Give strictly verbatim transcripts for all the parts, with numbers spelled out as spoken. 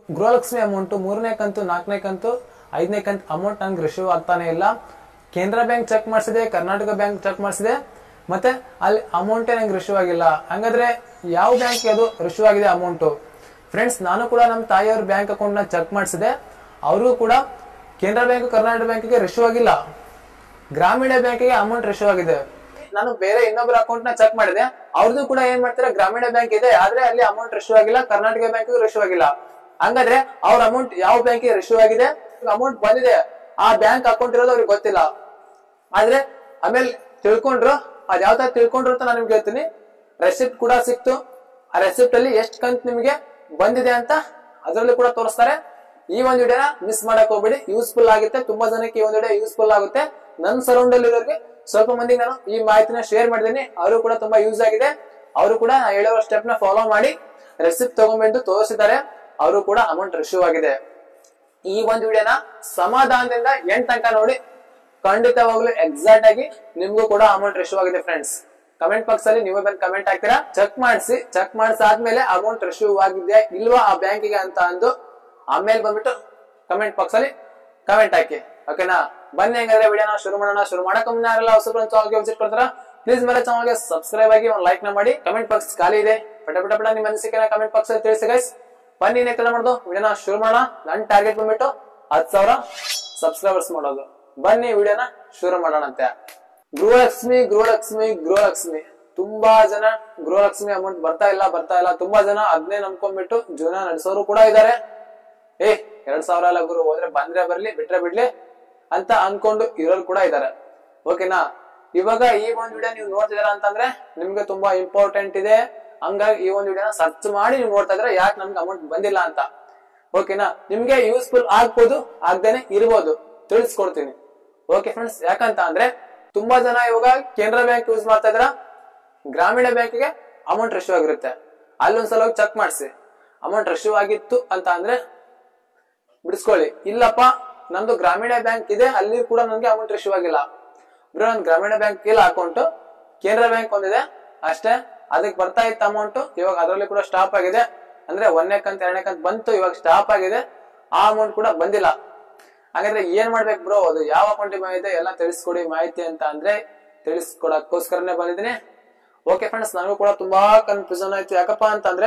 Gruhalakshmi amount ಮೂರನೇ ಕಂತು ನಾಲ್ಕನೇ ಕಂತು ಐದನೇ ಕಂತು ಅಮೌಂಟ್ ನಂಗೆ ರಿಸೀವ್ ಆಗ್ತಾನೆ ಇಲ್ಲ. ಕೇಂದ್ರ ಬ್ಯಾಂಕ್ ಚೆಕ್ ಮಾಡಿಸಿದೆ, ಕರ್ನಾಟಕ ಬ್ಯಾಂಕ್ ಚೆಕ್ ಮಾಡಿಸಿದೆ, ಮತ್ತೆ ಅಲ್ಲಿ ಅಮೌಂಟೇ ನಂಗೆ ರಿಸೀವ್ ಆಗಿಲ್ಲ. ಹಂಗಾದ್ರೆ ಯಾವ ಬ್ಯಾಂಕ್ ಅದು ರಿಸೀವ್ ಆಗಿದೆ ಅಮೌಂಟ್? ಫ್ರೆಂಡ್ಸ್, ನಾನು ಕೂಡ ನಮ್ಮ ತಾಯಿಯವ್ರ ಬ್ಯಾಂಕ್ ಅಕೌಂಟ್ ನ ಚೆಕ್ ಮಾಡಿಸಿದೆ, ಅವ್ರಿಗೂ ಕೂಡ ಕೇಂದ್ರ ಬ್ಯಾಂಕ್ ಕರ್ನಾಟಕ ಬ್ಯಾಂಕಿಗೆ ರಿಸೀವ್ ಆಗಿಲ್ಲ, ಗ್ರಾಮೀಣ ಬ್ಯಾಂಕಿಗೆ ಅಮೌಂಟ್ ರಿಸೀವ್ ಆಗಿದೆ. ನಾನು ಬೇರೆ ಇನ್ನೊಬ್ಬರ ಅಕೌಂಟ್ ನ ಚೆಕ್ ಮಾಡಿದೆ, ಅವ್ರದ್ದು ಕೂಡ ಏನ್ ಮಾಡ್ತಾರೆ, ಗ್ರಾಮೀಣ ಬ್ಯಾಂಕ್ ಇದೆ, ಆದ್ರೆ ಅಲ್ಲಿ ಅಮೌಂಟ್ ರಿಸೀವ್ ಆಗಿಲ್ಲ, ಕರ್ನಾಟಕ ಬ್ಯಾಂಕಿಗೂ ರಿಸೀವ್ ಆಗಿಲ್ಲ. ಹಂಗಾದ್ರೆ ಅವ್ರ ಅಮೌಂಟ್ ಯಾವ ಬ್ಯಾಂಕಿಗೆ ರಿಸೀವ್ ಆಗಿದೆ, ಅಮೌಂಟ್ ಬಂದಿದೆ, ಆ ಬ್ಯಾಂಕ್ ಅಕೌಂಟ್ ಇರೋದು ಅವ್ರಿಗೆ ಗೊತ್ತಿಲ್ಲ. ಆದ್ರೆ ಆಮೇಲೆ ತಿಳ್ಕೊಂಡ್ರು, ಅದ್ ಯಾವ ತರ ತಿಳ್ಕೊಂಡ್ರು ಅಂತ ನಾನು ನಿಮ್ಗೆ ಹೇಳ್ತೀನಿ. ರೆಸಿಪ್ಟ್ ಕೂಡ ಸಿಕ್ತು, ಆ ರೆಸಿಪ್ಟ್ ಅಲ್ಲಿ ಎಷ್ಟು ಕಂತು ನಿಮ್ಗೆ ಬಂದಿದೆ ಅಂತ ಅದರಲ್ಲಿ ಕೂಡ ತೋರಿಸ್ತಾರೆ. ಈ ಒಂದು ವಿಡಿಯೋನ ಮಿಸ್ ಮಾಡಕ್ ಹೋಗ್ಬೇಡಿ, ಯೂಸ್ಫುಲ್ ಆಗುತ್ತೆ, ತುಂಬಾ ಜನಕ್ಕೆ ಈ ಒಂದು ವಿಡಿಯೋ ಯೂಸ್ಫುಲ್ ಆಗುತ್ತೆ. ನನ್ನ ಸರೌಂಡ್ ಅಲ್ಲಿ ಇರೋರಿಗೆ ಸ್ವಲ್ಪ ಮಂದಿಗೆ ನಾನು ಈ ಮಾಹಿತಿನ ಶೇರ್ ಮಾಡಿದ್ದೀನಿ, ಅವರು ಕೂಡ ತುಂಬಾ ಯೂಸ್ ಆಗಿದೆ. ಅವರು ಕೂಡ ಹೇಳುವ ಸ್ಟೆಪ್ ನ ಫಾಲೋ ಮಾಡಿ ರೆಸಿಪ್ಟ್ ತಗೊಂಡ್ಬಂದು ತೋರಿಸಿದ್ದಾರೆ, ಅವರು ಕೂಡ ಅಮೌಂಟ್ ರಿಸೀವ್ ಆಗಿದೆ. ಈ ಒಂದು ವಿಡಿಯೋನ ಸಮಾಧಾನದಿಂದ ಎಂಟ್ ತನಕ ನೋಡಿ, ಖಂಡಿತವಾಗ್ಲೂ ಎಕ್ಸಾಕ್ಟ್ ಆಗಿ ನಿಮ್ಗೂ ಕೂಡ ಅಮೌಂಟ್ ರಿಸೀವ್ ಆಗಿದೆ. ಫ್ರೆಂಡ್ಸ್, ಕಮೆಂಟ್ ಬಾಕ್ಸ್ ಅಲ್ಲಿ ನೀವೇ ಬಂದು ಕಮೆಂಟ್ ಹಾಕ್ತೀರಾ, ಚೆಕ್ ಮಾಡಿಸಿ, ಚೆಕ್ ಮಾಡಿಸಾದ್ಮೇಲೆ ಅಮೌಂಟ್ ರಿಸೀವ್ ಆಗಿದೆಯಾ ಇಲ್ವಾ ಆ ಬ್ಯಾಂಕಿಗೆ ಅಂತ ಅಂದು ಆಮೇಲೆ ಬಂದ್ಬಿಟ್ಟು ಕಮೆಂಟ್ ಬಾಕ್ಸ್ ಅಲ್ಲಿ ಕಮೆಂಟ್ ಹಾಕಿ. ಓಕೆನಾ? ಬನ್ನಿ ಹೆಂಗಾದ್ರೆ ವಿಡಿಯೋನ ಶುರು ಮಾಡೋಣ. ಶುರು ಮಾಡಕ್ ಮುಂದೆ ಯಾರೆಲ್ಲ ಹೊಸಬ್ರು ಚಾನಲ್ಗೆ ವಿಸಿಟ್ ಕೊಡ್ತಾರ, ಪ್ಲೀಸ್ ಮೇಲೆ ಚಾನಲ್ಗೆ ಸಬ್ಸ್ಕ್ರೈಬ್ ಆಗಿ ಒಂದು ಲೈಕ್ ನ ಮಾಡಿ. ಕಮೆಂಟ್ ಬಾಕ್ಸ್ ಖಾಲಿ ಇದೆ, ಪಟ ಪಟ ಪಟ ನಿಮ್ಮ ಅನಿಸಿಕೆನ ಕಮೆಂಟ್ ಬಾಕ್ಸ್ ಅಲ್ಲಿ ತಿಳಿಸಿ ಗೈಸ್. ಬನ್ನಿ ನೆಕ್ಸ್ಟ್ ಮಾಡೋದು ವಿಡಿಯೋನ ಶುರು ಮಾಡೋಣ. ನನ್ನ ಟಾರ್ಗೆಟ್ ಬಂದ್ಬಿಟ್ಟು ಹತ್ತು ಸಾವಿರ ಸಬ್ಸ್ಕ್ರೈಬರ್ಸ್ ಮಾಡೋದು. ಬನ್ನಿ ವಿಡಿಯೋನ ಶುರು ಮಾಡೋಣ ಅಂತೆ. ಗೃಹಲಕ್ಷ್ಮಿ ಗೃಹಲಕ್ಷ್ಮಿ ಗೃಹಲಕ್ಷ್ಮಿ ತುಂಬಾ ಜನ ಗೃಹಲಕ್ಷ್ಮಿ ಅಮೌಂಟ್ ಬರ್ತಾ ಇಲ್ಲ ಬರ್ತಾ ಇಲ್ಲ ತುಂಬಾ ಜನ ಅದನ್ನೇ ನಂಬ್ಕೊಂಡ್ಬಿಟ್ಟು ಜೀವನ ನಡೆಸೋರು ಕೂಡ ಇದಾರೆ. ಏ ಎರಡ್ ಸಾವಿರ ಎಲ್ಲ ಗುರು, ಹೋದ್ರೆ ಬಂದ್ರೆ ಬರ್ಲಿ ಬಿಟ್ರೆ ಬಿಡ್ಲಿ ಅಂತ ಅನ್ಕೊಂಡು ಇರೋರು ಕೂಡ ಇದಾರೆ. ಓಕೆನಾ? ಇವಾಗ ಈ ಒಂದ್ ವಿಡಿಯೋ ನೀವು ನೋಡ್ತಿದಾರ ಅಂತಂದ್ರೆ ನಿಮ್ಗೆ ತುಂಬಾ ಇಂಪಾರ್ಟೆಂಟ್ ಇದೆ, ಹಂಗಾಗಿ ಈ ಒಂದು ವಿಡಿಯೋನ ಸರ್ಚ್ ಮಾಡಿ ನೀವು ನೋಡ್ತಾ ಇದ್ರೆ ಯಾಕೆ ನಮ್ಗೆ ಅಮೌಂಟ್ ಬಂದಿಲ್ಲ ಅಂತ. ಓಕೆನಾ? ನಿಮ್ಗೆ ಯೂಸ್ಫುಲ್ ಆಗ್ಬೋದು, ಆಗ್ದೇನೆ ಇರ್ಬೋದು, ತಿಳಿಸ್ಕೊಡ್ತೀನಿ. ಓಕೆ ಫ್ರೆಂಡ್ಸ್, ಯಾಕಂತ ಅಂದ್ರೆ ತುಂಬಾ ಜನ ಇವಾಗ ಕೇಂದ್ರ ಬ್ಯಾಂಕ್ ಯೂಸ್ ಮಾಡ್ತಾ ಇದ್ರ, ಗ್ರಾಮೀಣ ಬ್ಯಾಂಕಿಗೆ ಅಮೌಂಟ್ ರಿಸೀವ್ ಆಗಿರುತ್ತೆ. ಅಲ್ಲೊಂದ್ಸಲ ಚೆಕ್ ಮಾಡಿಸಿ, ಅಮೌಂಟ್ ರಿಸೀವ್ ಆಗಿತ್ತು ಅಂತ ಅಂದ್ರೆ ಬಿಡಿಸ್ಕೊಳ್ಳಿ. ಇಲ್ಲಪ್ಪ ನಂದು ಗ್ರಾಮೀಣ ಬ್ಯಾಂಕ್ ಇದೆ, ಅಲ್ಲಿ ಕೂಡ ನನ್ಗೆ ಅಮೌಂಟ್ ರಿಸೀವ್ ಆಗಿಲ್ಲ ಬ್ರೋ, ನನ್ ಗ್ರಾಮೀಣ ಬ್ಯಾಂಕ್ ಇಲ್ಲ ಅಕೌಂಟ್, ಕೇಂದ್ರ ಬ್ಯಾಂಕ್ ಒಂದಿದೆ ಅಷ್ಟೇ, ಅದಕ್ಕೆ ಬರ್ತಾ ಇತ್ತು ಅಮೌಂಟ್, ಇವಾಗ ಅದರಲ್ಲಿ ಕೂಡ ಸ್ಟಾಪ್ ಆಗಿದೆ. ಅಂದ್ರೆ ಒಂದನೇ ಕಂತ ಎರಡನೇ ಕಂತ ಬಂತು, ಇವಾಗ ಸ್ಟಾಪ್ ಆಗಿದೆ, ಆ ಅಮೌಂಟ್ ಕೂಡ ಬಂದಿಲ್ಲ. ಹಾಗಾದ್ರೆ ಏನ್ ಮಾಡ್ಬೇಕು ಬ್ರೋ, ಅದು ಯಾವ ಅಕೌಂಟಿಗೆ ಬಂದಿದೆ ಎಲ್ಲ ತಿಳಿಸ್ಕೊಡಿ ಮಾಹಿತಿ ಅಂತ ಅಂದ್ರೆ ತಿಳಿಸ್ಕೊಡಕ್ಕೋಸ್ಕರನೇ ಬಂದಿದ್ದೀನಿ. ಓಕೆ ಫ್ರೆಂಡ್ಸ್, ನನಗೂ ಕೂಡ ತುಂಬಾ ಕನ್ಫ್ಯೂಷನ್ ಆಯ್ತು. ಯಾಕಪ್ಪ ಅಂತಂದ್ರೆ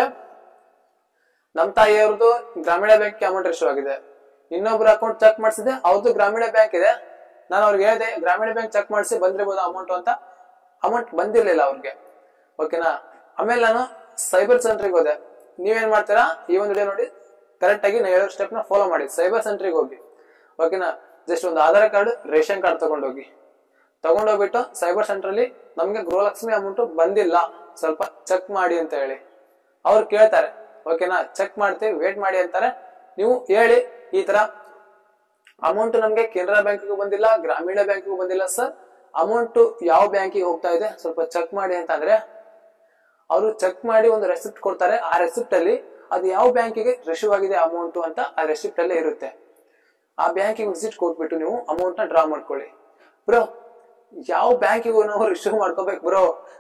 ನಮ್ ತಾಯಿಯವ್ರದ್ದು ಗ್ರಾಮೀಣ ಬ್ಯಾಂಕ್ ಅಮೌಂಟ್ ರಿಸೀವ್ ಆಗಿದೆ, ಇನ್ನೊಬ್ರು ಅಕೌಂಟ್ ಚೆಕ್ ಮಾಡಿಸಿದೆ, ಅವ್ರದ್ದು ಗ್ರಾಮೀಣ ಬ್ಯಾಂಕ್ ಇದೆ. ನಾನು ಅವ್ರಿಗೆ ಹೇಳಿದೆ ಗ್ರಾಮೀಣ ಬ್ಯಾಂಕ್ ಚೆಕ್ ಮಾಡಿಸಿ ಬಂದಿರ್ಬೋದು ಅಮೌಂಟ್ ಅಂತ, ಅಮೌಂಟ್ ಬಂದಿರ್ಲಿಲ್ಲ ಅವ್ರಿಗೆ. ಓಕೆನಾ? ಆಮೇಲೆ ನಾನು ಸೈಬರ್ ಸೆಂಟ್ರಿಗೆ ಹೋದೆ. ನೀವೇನ್ ಮಾಡ್ತೀರಾ, ಈ ಒಂದು ವಿಡಿಯೋ ನೋಡಿ ಕರೆಕ್ಟ್ ಆಗಿ ನಾನು ಹೇಳೋ ಸ್ಟೆಪ್ ನ ಫಾಲೋ ಮಾಡಿ. ಸೈಬರ್ ಸೆಂಟ್ರಿಗೆ ಹೋಗಿ, ಓಕೆನಾ, ಜಸ್ಟ್ ಒಂದು ಆಧಾರ್ ಕಾರ್ಡ್, ರೇಷನ್ ಕಾರ್ಡ್ ತಗೊಂಡೋಗಿ, ತಗೊಂಡೋಗ್ಬಿಟ್ಟು ಸೈಬರ್ ಸೆಂಟರ್ ಅಲ್ಲಿ ನಮ್ಗೆ ಗೃಹಲಕ್ಷ್ಮಿ ಅಮೌಂಟ್ ಬಂದಿಲ್ಲ, ಸ್ವಲ್ಪ ಚೆಕ್ ಮಾಡಿ ಅಂತ ಹೇಳಿ ಅವ್ರು ಕೇಳ್ತಾರೆ. ಓಕೆನಾ? ಚೆಕ್ ಮಾಡ್ತೀವಿ, ವೇಟ್ ಮಾಡಿ ಅಂತಾರೆ. ನೀವು ಹೇಳಿ ಈ ತರ ಅಮೌಂಟ್ ನಮ್ಗೆ ಕೇಂದ್ರ ಬ್ಯಾಂಕಿಗೂ ಬಂದಿಲ್ಲ, ಗ್ರಾಮೀಣ ಬ್ಯಾಂಕಿಗೂ ಬಂದಿಲ್ಲ ಸರ್, ಅಮೌಂಟ್ ಯಾವ ಬ್ಯಾಂಕಿಗೆ ಹೋಗ್ತಾ ಇದೆ ಸ್ವಲ್ಪ ಚೆಕ್ ಮಾಡಿ ಅಂತ ಅಂದ್ರೆ ಅವರು ಚೆಕ್ ಮಾಡಿ ಒಂದು ರೆಸಿಪ್ಟ್ ಕೊಡ್ತಾರೆ. ಆ ರೆಸಿಪ್ಟ್ ಅಲ್ಲಿ ಅದು ಯಾವ ಬ್ಯಾಂಕಿಗೆ ರಿಸೀವ್ ಆಗಿದೆ ಅಮೌಂಟ್ ಅಂತ ಆ ರೆಸಿಪ್ಟ್ ಅಲ್ಲೇ ಇರುತ್ತೆ. ಆ ಬ್ಯಾಂಕಿಗೆ ವಿಸಿಟ್ ಕೊಟ್ಬಿಟ್ಟು ನೀವು ಅಮೌಂಟ್ ನ ಡ್ರಾ ಮಾಡ್ಕೊಳ್ಳಿ. ಬ್ರೋ, ಯಾವ ಬ್ಯಾಂಕಿಗೂ ನಾವು ರಿಸೀವ್ ಮಾಡ್ಕೋಬೇಕು ಬ್ರೋ,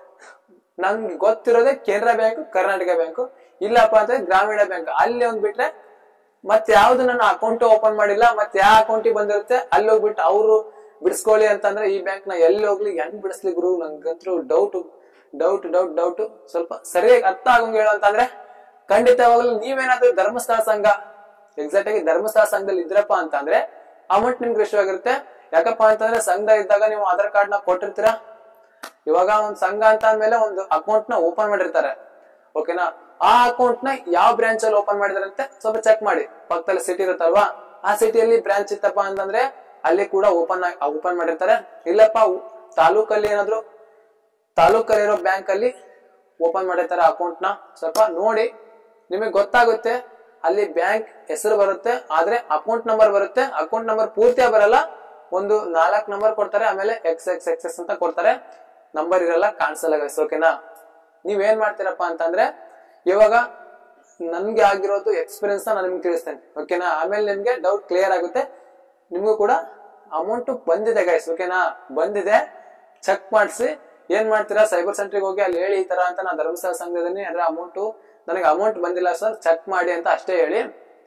ನನ್ಗೆ ಗೊತ್ತಿರೋದೇ ಕೇಂದ್ರ ಬ್ಯಾಂಕ್ ಕರ್ನಾಟಕ ಬ್ಯಾಂಕ್, ಇಲ್ಲಪ್ಪ ಅಂದ್ರೆ ಗ್ರಾಮೀಣ ಬ್ಯಾಂಕ್. ಅಲ್ಲಿ ಒಂದ್ ಬಿಟ್ರೆ ಮತ್ತೆ ಯಾವ್ದು ನನ್ನ ಅಕೌಂಟ್ ಓಪನ್ ಮಾಡಿಲ್ಲ, ಮತ್ತೆ ಯಾವ ಅಕೌಂಟಿಗೆ ಬಂದಿರುತ್ತೆ ಅಲ್ಲಿ ಹೋಗ್ಬಿಟ್ಟು ಅವರು ಬಿಡಿಸ್ಕೊಳ್ಳಿ ಅಂತಂದ್ರೆ ಈ ಬ್ಯಾಂಕ್ ನ ಎಲ್ಲಿ ಹೋಗ್ಲಿ, ಹೆಂಗ್ ಬಿಡಿಸ್ಲಿ ಗುರು, ನಂಗಂತೂ ಡೌಟ್ ಡೌಟ್ ಡೌಟ್ ಡೌಟ್ ಸ್ವಲ್ಪ ಸರಿಯಾಗಿ ಅರ್ಥ ಆಗಂಗ್ ಹೇಳು ಅಂತಂದ್ರೆ ಖಂಡಿತವಾಗ್ಲೂ ನೀವೇನಾದ್ರೂ ಧರ್ಮಸ್ಥಳ ಸಂಘ, ಎಕ್ಸಾಕ್ಟ್ ಆಗಿ ಧರ್ಮಸ್ಥಳ ಸಂಘದಲ್ಲಿ ಇದ್ರಪ್ಪ ಅಂತಂದ್ರೆ ಅಮೌಂಟ್ ನಿಮ್ಗೆ ರಿಸೀವ್ ಆಗಿರುತ್ತೆ. ಯಾಕಪ್ಪ ಅಂತಂದ್ರೆ ಸಂಘ ಇದ್ದಾಗ ನೀವು ಆಧಾರ್ ಕಾರ್ಡ್ ನ ಕೊಟ್ಟಿರ್ತೀರಾ. ಇವಾಗ ಒಂದ್ ಸಂಘ ಅಂತ ಅಂದ್ಮೇಲೆ ಒಂದು ಅಕೌಂಟ್ ನ ಓಪನ್ ಮಾಡಿರ್ತಾರೆ. ಓಕೆನಾ? ಆ ಅಕೌಂಟ್ ನ ಯಾವ ಬ್ರಾಂಚ್ ಅಲ್ಲಿ ಓಪನ್ ಮಾಡಿದಾರಂತೆ ಸ್ವಲ್ಪ ಚೆಕ್ ಮಾಡಿ. ಪಕ್ಕದಲ್ಲಿ ಸಿಟಿ ಇರುತ್ತಲ್ವಾ, ಆ ಸಿಟಿಯಲ್ಲಿ ಬ್ರಾಂಚ್ ಇತ್ತಪ್ಪ ಅಂತಂದ್ರೆ ಅಲ್ಲಿ ಕೂಡ ಓಪನ್ ಓಪನ್ ಮಾಡಿರ್ತಾರೆ. ಇಲ್ಲಪ್ಪ ತಾಲೂಕಲ್ಲಿ ಏನಾದ್ರು ತಾಲೂಕಲ್ಲಿರೋ ಬ್ಯಾಂಕ್ ಅಲ್ಲಿ ಓಪನ್ ಮಾಡಿರ್ತಾರೆ ಅಕೌಂಟ್ ನ, ಸ್ವಲ್ಪ ನೋಡಿ, ನಿಮಗೆ ಗೊತ್ತಾಗುತ್ತೆ. ಅಲ್ಲಿ ಬ್ಯಾಂಕ್ ಹೆಸರು ಬರುತ್ತೆ, ಆದ್ರೆ ಅಕೌಂಟ್ ನಂಬರ್ ಬರುತ್ತೆ. ಅಕೌಂಟ್ ನಂಬರ್ ಪೂರ್ತಿಯಾಗಿ ಬರಲ್ಲ, ಒಂದು ನಾಲ್ಕು ನಂಬರ್ ಕೊಡ್ತಾರೆ, ಆಮೇಲೆ ಎಕ್ಸ್ ಎಕ್ಸ್ ಎಕ್ಸ್ ಎಕ್ಸ್ ಅಂತ ಕೊಡ್ತಾರೆ, ನಂಬರ್ ಇರಲ್ಲ, ಕಾಣಿಸಲ್ಲ ಗೈಸ್. ಓಕೆನಾ? ನೀವೇನ್ ಮಾಡ್ತೀರಪ್ಪ ಅಂತಂದ್ರೆ ಇವಾಗ ನನ್ಗೆ ಆಗಿರೋದು ಎಕ್ಸ್ಪೀರಿಯನ್ಸ್ ನಾನು ನಿಮ್ಗೆ ತಿಳಿಸ್ತೇನೆ. ಓಕೆನಾ? ಆಮೇಲೆ ನಿಮ್ಗೆ ಡೌಟ್ ಕ್ಲಿಯರ್ ಆಗುತ್ತೆ. ನಿಮ್ಗೂ ಕೂಡ ಅಮೌಂಟ್ ಬಂದಿದೆ ಗೈಸ್. ಓಕೆನಾ? ಬಂದಿದೆ, ಚೆಕ್ ಮಾಡಿಸಿ. ಏನ್ ಮಾಡ್ತೀರಾ, ಸೈಬರ್ ಸೆಂಟ್ರಿಗೆ ಹೋಗಿ ಅಲ್ಲಿ ಹೇಳಿ ಈ ತರ ಅಂತ ನಾನು ಧರ್ಮಸ್ಥಳ ಸಂಘದಲ್ಲಿ ಅಂದ್ರೆ ಅಮೌಂಟ್ ನನಗೆ ಅಮೌಂಟ್ ಬಂದಿಲ್ಲ ಸರ್, ಚೆಕ್ ಮಾಡಿ ಅಂತ ಅಷ್ಟೇ ಹೇಳಿ.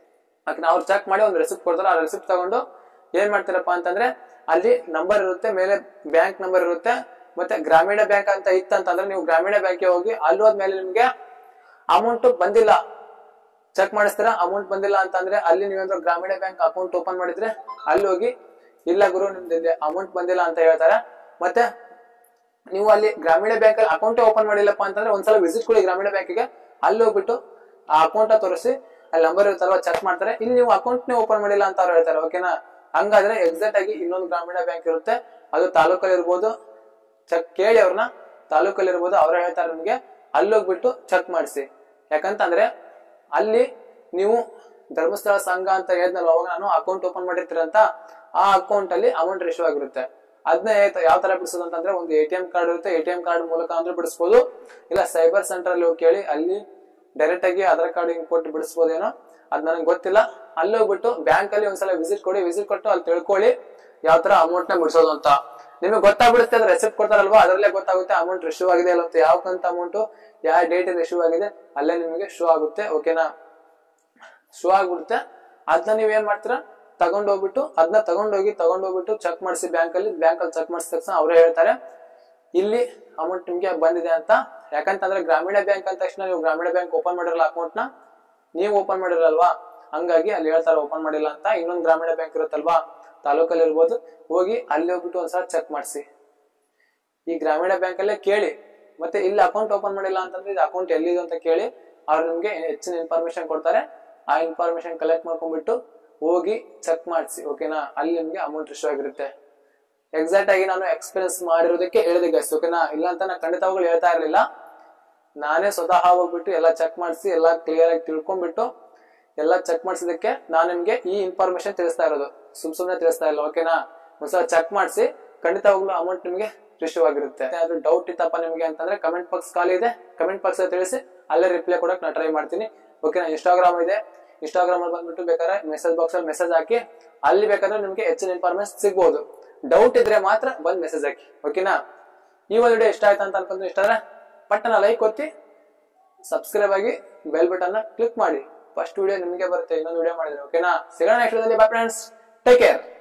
ಅವ್ರು ಚೆಕ್ ಮಾಡಿ ಒಂದು ರೆಸಿಪ್ಟ್ ಕೊಡ್ತಾರೆ. ಆ ರೆಸಿಪ್ಟ್ ತಗೊಂಡು ಏನ್ ಮಾಡ್ತಾರಪ್ಪ ಅಂತಂದ್ರೆ ಅಲ್ಲಿ ನಂಬರ್ ಇರುತ್ತೆ, ಮೇಲೆ ಬ್ಯಾಂಕ್ ನಂಬರ್ ಇರುತ್ತೆ, ಮತ್ತೆ ಗ್ರಾಮೀಣ ಬ್ಯಾಂಕ್ ಅಂತ ಇತ್ತಂತಂದ್ರೆ ನೀವು ಗ್ರಾಮೀಣ ಬ್ಯಾಂಕ್ ಹೋಗಿ ಅಲ್ಲಿ ಹೋದ್ಮೇಲೆ ನಿಮ್ಗೆ ಅಮೌಂಟ್ ಬಂದಿಲ್ಲ ಚೆಕ್ ಮಾಡಿಸ್ತೀರಾ, ಅಮೌಂಟ್ ಬಂದಿಲ್ಲ ಅಂತಂದ್ರೆ ಅಲ್ಲಿ ನೀವೇನಾದ್ರು ಗ್ರಾಮೀಣ ಬ್ಯಾಂಕ್ ಅಕೌಂಟ್ ಓಪನ್ ಮಾಡಿದ್ರೆ ಅಲ್ಲಿ ಹೋಗಿ ಇಲ್ಲ ಗುರು ನಿಮ್ದು ಅಮೌಂಟ್ ಬಂದಿಲ್ಲ ಅಂತ ಹೇಳ್ತಾರೆ. ಮತ್ತೆ ನೀವು ಅಲ್ಲಿ ಗ್ರಾಮೀಣ ಬ್ಯಾಂಕ್ ಅಲ್ಲಿ ಅಕೌಂಟ್ ಓಪನ್ ಮಾಡಿಲ್ಲಪ್ಪ ಅಂತಂದ್ರೆ ಒಂದ್ಸಲ ವಿಸಿಟ್ ಕೊಡಿ ಗ್ರಾಮೀಣ ಬ್ಯಾಂಕಿಗೆ. ಅಲ್ಲಿ ಹೋಗ್ಬಿಟ್ಟು ಆ ಅಕೌಂಟ್ ತೋರಿಸಿ ಅಲ್ಲಿ ನಂಬರ್ ಇರುತ್ತಲ್ವ ಚೆಕ್ ಮಾಡ್ತಾರೆ. ಇಲ್ಲಿ ನೀವು ಅಕೌಂಟ್ ನೇ ಓಪನ್ ಮಾಡಿಲ್ಲ ಅಂತ ಅವ್ರು ಹೇಳ್ತಾರೆ. ಓಕೆನಾ, ಹಂಗಾದ್ರೆ ಎಕ್ಸಾಕ್ಟ್ ಆಗಿ ಇನ್ನೊಂದು ಗ್ರಾಮೀಣ ಬ್ಯಾಂಕ್ ಇರುತ್ತೆ, ಅದು ತಾಲೂಕಲ್ಲಿ ಇರ್ಬೋದು, ಚೆಕ್ ಕೇಳಿ ಅವ್ರನ್ನ, ತಾಲೂಕಲ್ಲಿ ಇರ್ಬೋದು, ಅವ್ರ ಹೇಳ್ತಾರೆ ನಿಮ್ಗೆ. ಅಲ್ಲಿ ಹೋಗ್ಬಿಟ್ಟು ಚೆಕ್ ಮಾಡಿಸಿ. ಯಾಕಂತಂದ್ರೆ ಅಲ್ಲಿ ನೀವು ಧರ್ಮಸ್ಥಳ ಸಂಘ ಅಂತ ಹೇಳಿದ್ನಲ್ಲ ಅವಾಗ ನಾನು ಅಕೌಂಟ್ ಓಪನ್ ಮಾಡಿರ್ತೀರಂತ, ಆ ಅಕೌಂಟ್ ಅಲ್ಲಿ ಅಮೌಂಟ್ ರಿಸೀವ್ ಆಗಿರುತ್ತೆ. ಅದನ್ನ ಯಾವ ತರ ಬಿಡಿಸೋದು ಅಂತಂದ್ರೆ ಒಂದು ಎ ಟಿ ಎಂ ಕಾರ್ಡ್ ಇರುತ್ತೆ, ಎ ಟಿ ಎಂ ಕಾರ್ಡ್ ಮೂಲಕ ಅಂದ್ರೆ ಬಿಡಿಸಬಹುದು, ಇಲ್ಲ ಸೈಬರ್ ಸೆಂಟರ್ ಅಲ್ಲಿ ಹೋಗಿ ಕೇಳಿ ಅಲ್ಲಿ ಡೈರೆಕ್ಟ್ ಆಗಿ ಆಧಾರ್ ಕಾರ್ಡ್ ಹಿಂಗ್ ಕೊಟ್ಟು ಬಿಡಿಸಬಹುದೇನೋ, ಅದ್ ನನಗೆ ಗೊತ್ತಿಲ್ಲ. ಅಲ್ಲಿ ಹೋಗ್ಬಿಟ್ಟು ಬ್ಯಾಂಕ್ ಅಲ್ಲಿ ಒಂದ್ಸಲ ವಿಸಿಟ್ ಕೊಡಿ, ವಿಸಿಟ್ ಕೊಟ್ಟು ಅಲ್ಲಿ ತಿಳ್ಕೊಳ್ಳಿ ಯಾವ ತರ ಅಮೌಂಟ್ ನ ಬಿಡಿಸೋದು ಅಂತ. ನಿಮಗೆ ಗೊತ್ತಾಗ್ಬಿಡುತ್ತೆ, ಅದ್ರ ರೆಸಿಪ್ಟ್ ಕೊಡ್ತಾರಲ್ವಾ ಅದರಲ್ಲೇ ಗೊತ್ತಾಗುತ್ತೆ ಅಮೌಂಟ್ ರಿಸೀವ್ ಆಗಿದೆ ಅಲ್ಲ ಅಂತ. ಯಾವ ಕಂತ ಅಮೌಂಟ್ ಯಾವ ಡೇಟ್ ರಿಸೀವ್ ಆಗಿದೆ ಅಲ್ಲೇ ನಿಮಗೆ ಶೋ ಆಗುತ್ತೆ. ಓಕೆನಾ, ಶೋ ಆಗ್ಬಿಡುತ್ತೆ. ಅದನ್ನ ನೀವ್ ಏನ್ ಮಾಡ್ತೀರಾ ತಗೊಂಡ್ ಹೋಗ್ಬಿಟ್ಟು ಅದನ್ನ ತಗೊಂಡೋಗಿ ತಗೊಂಡೋಗ್ಬಿಟ್ಟು ಚೆಕ್ ಮಾಡಿಸಿ ಬ್ಯಾಂಕ್ ಅಲ್ಲಿ. ಬ್ಯಾಂಕ್ ಅಲ್ಲಿ ಚೆಕ್ ಮಾಡಿಸಿದ ತಕ್ಷಣ ಅವರೇ ಹೇಳ್ತಾರೆ ಇಲ್ಲಿ ಅಮೌಂಟ್ ನಿಮ್ಗೆ ಬಂದಿದೆ ಅಂತ. ಯಾಕಂತಂದ್ರೆ ಗ್ರಾಮೀಣ ಬ್ಯಾಂಕ್ ಅಂದ ತಕ್ಷಣ ನೀವು ಗ್ರಾಮೀಣ ಬ್ಯಾಂಕ್ ಓಪನ್ ಮಾಡಿರಲ್ಲ ಅಕೌಂಟ್ ನ, ನೀವು ಓಪನ್ ಮಾಡಿರಲ್ವಾ, ಹಂಗಾಗಿ ಅಲ್ಲಿ ಹೇಳ್ತಾರೆ ಓಪನ್ ಮಾಡಿಲ್ಲ ಅಂತ. ಇನ್ನೊಂದು ಗ್ರಾಮೀಣ ಬ್ಯಾಂಕ್ ಇರುತ್ತಲ್ವಾ ತಾಲೂಕಲ್ಲಿ ಇರ್ಬೋದು, ಹೋಗಿ ಅಲ್ಲಿ ಹೋಗ್ಬಿಟ್ಟು ಒಂದ್ಸಲ ಚೆಕ್ ಮಾಡಿಸಿ. ಈ ಗ್ರಾಮೀಣ ಬ್ಯಾಂಕ್ ಅಲ್ಲೇ ಕೇಳಿ. ಮತ್ತೆ ಇಲ್ಲಿ ಅಕೌಂಟ್ ಓಪನ್ ಮಾಡಿಲ್ಲ ಅಂತಂದ್ರೆ ಇದು ಅಕೌಂಟ್ ಎಲ್ಲಿದೆ ಅಂತ ಕೇಳಿ, ಅವ್ರು ನಿಮ್ಗೆ ಹೆಚ್ಚಿನ ಇನ್ಫಾರ್ಮೇಶನ್ ಕೊಡ್ತಾರೆ. ಆ ಇನ್ಫಾರ್ಮೇಶನ್ ಕಲೆಕ್ಟ್ ಮಾಡ್ಕೊಂಡ್ಬಿಟ್ಟು ಹೋಗಿ ಚೆಕ್ ಮಾಡಿಸಿ. ಓಕೆನಾ, ಅಲ್ಲಿ ನಿಮ್ಗೆ ಅಮೌಂಟ್ ರಿಸೀವ್ ಆಗಿರುತ್ತೆ. ಎಕ್ಸಾಕ್ಟ್ ಆಗಿ ನಾನು ಎಕ್ಸ್ಪೀರಿಯನ್ಸ್ ಮಾಡಿರೋದಕ್ಕೆ ಹೇಳಿದೆ ಗೈಸ್. ಓಕೆನಾ, ಇಲ್ಲ ಅಂತ ನಾನು ಖಂಡಿತವಾಗ್ಲೂ ಹೇಳ್ತಾ ಇರ್ಲಿಲ್ಲ. ನಾನೇ ಸ್ವತಃ ಹೋಗ್ಬಿಟ್ಟು ಎಲ್ಲ ಚೆಕ್ ಮಾಡಿಸಿ ಎಲ್ಲ ಕ್ಲಿಯರ್ ಆಗಿ ತಿಳ್ಕೊಂಡ್ಬಿಟ್ಟು ಎಲ್ಲ ಚೆಕ್ ಮಾಡಿಸಿದಕ್ಕೆ ನಾನು ನಿಮ್ಗೆ ಈ ಇನ್ಫಾರ್ಮೇಶನ್ ತಿಳಿಸ್ತಾ ಇರೋದು, ಸುಮ್ ಸುಮ್ನೆ ತಿಳಿಸ್ತಾ ಇಲ್ಲ. ಓಕೆನಾ, ಒಂದ್ಸಲ ಚೆಕ್ ಮಾಡಿಸಿ, ಖಂಡಿತವಾಗ್ಲೂ ಅಮೌಂಟ್ ನಿಮ್ಗೆ ರಿಸೀವ್ ಆಗಿರುತ್ತೆ. ಅದು ಡೌಟ್ ಇತ್ತಪ್ಪ ನಿಮ್ಗೆ ಅಂತಂದ್ರೆ ಕಮೆಂಟ್ ಬಾಕ್ಸ್ ಖಾಲಿ ಇದೆ, ಕಮೆಂಟ್ ಬಾಕ್ಸ್ ಅಲ್ಲಿ ತಿಳಿಸಿ, ಅಲ್ಲೇ ರಿಪ್ಲೈ ಕೊಡಕ್ ನಾನು ಟ್ರೈ ಮಾಡ್ತೀನಿ. ಓಕೆನಾ, ಇನ್ಸ್ಟಾಗ್ರಾಮ್ ಇದೆ, ಇನ್ಸ್ಟಾಗ್ರಾಮ್ ಅಲ್ಲಿ ಬಂದ್ಬಿಟ್ಟು ಬೇಕಾದ್ರೆ ಮೆಸೇಜ್ ಬಾಕ್ಸ್ ಅಲ್ಲಿ ಮೆಸೇಜ್ ಹಾಕಿ, ಅಲ್ಲಿ ಬೇಕಾದ್ರೆ ನಿಮ್ಗೆ ಹೆಚ್ಚಿನ ಇನ್ಫಾರ್ಮೇಶನ್ ಸಿಗ್ಬಹುದು. ಡೌಟ್ ಇದ್ರೆ ಮಾತ್ರ ಬಂದ್ ಮೆಸೇಜ್ ಹಾಕಿ. ಓಕೆನಾ, ಈ ಒಂದು ವಿಡಿಯೋ ಇಷ್ಟ ಆಯ್ತು ಅಂತ ಅನ್ಕೊಂಡ್ರೆ ಇಷ್ಟ ಆದ್ರೆ ಪಟ್ಟನ ಲೈಕ್ ಒತ್ತಿ, ಸಬ್ಸ್ಕ್ರೈಬ್ ಆಗಿ ಬೆಲ್ ಬಟನ್ ನ ಕ್ಲಿಕ್ ಮಾಡಿ. ಫಸ್ಟ್ ವಿಡಿಯೋ ನಿಮಗೆ ಬರುತ್ತೆ ಇನ್ನೊಂದು ವಿಡಿಯೋ ಮಾಡಿದ್ರೆ. ಓಕೆನಾ, ಸಿಗೋಣ ನೆಕ್ಸ್ಟ್ ವಿಡಿಯೋದಲ್ಲಿ. Bye friends, take care.